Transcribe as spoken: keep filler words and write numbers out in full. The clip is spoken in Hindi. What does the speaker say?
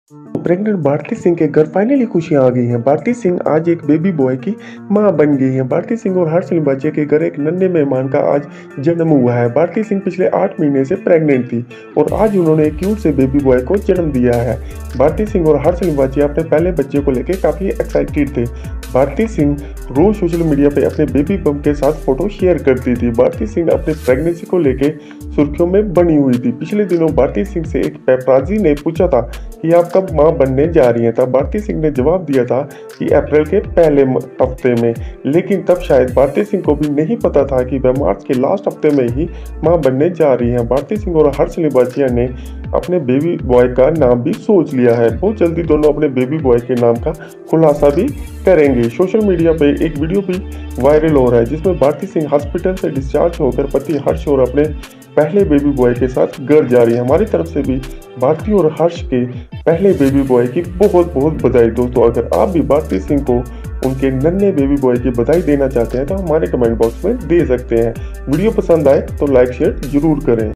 प्रेग्नेंट भारती सिंह के घर फाइनली खुशियां आ गई हैं। भारती सिंह आज एक बेबी बॉय की मां बन गई हैं। भारती सिंह और हर्ष लिंबाचिया के घर एक नन्हे मेहमान का आज जन्म हुआ है। भारती सिंह पिछले आठ महीने से प्रेग्नेंट थी और आज उन्होंने एक क्यूट से बेबी बॉय को जन्म दिया है। भारती सिंह और हर्ष लिंबाचिया अपने पहले बच्चे को लेकर काफी एक्साइटेड थे। भारती सिंह रोज सोशल मीडिया पे अपने बेबी बम के साथ फोटो शेयर करती थी। भारती सिंह अपने प्रेगनेंसी को लेकर सुर्खियों में बनी हुई थी। पिछले दिनों भारती सिंह से एक पेपराजी ने पूछा था कि आप कब मां बनने जा रही हैं। तब भारती सिंह ने जवाब दिया था कि अप्रैल के पहले हफ्ते में, लेकिन तब शायद भारती सिंह को भी नहीं पता था कि वह मार्च के लास्ट हफ्ते में ही मां बनने जा रही हैं। भारती सिंह और हर्ष लिंबाचिया ने अपने बेबी बॉय का नाम भी सोच लिया है। बहुत जल्दी दोनों अपने बेबी बॉय के नाम का खुलासा भी करेंगे। सोशल मीडिया पे एक वीडियो भी वायरल हो रहा है जिसमें भारती सिंह हॉस्पिटल से डिस्चार्ज होकर पति हर्ष और अपने पहले बेबी बॉय के साथ घर जा रही है। हमारी तरफ से भी भारती और हर्ष के पहले बेबी बॉय की बहुत बहुत बधाई। दोस्तों, अगर आप भी भारती सिंह को उनके नन्हे बेबी बॉय की बधाई देना चाहते हैं तो हमारे कमेंट बॉक्स में दे सकते हैं। वीडियो पसंद आए तो लाइक शेयर जरूर करें।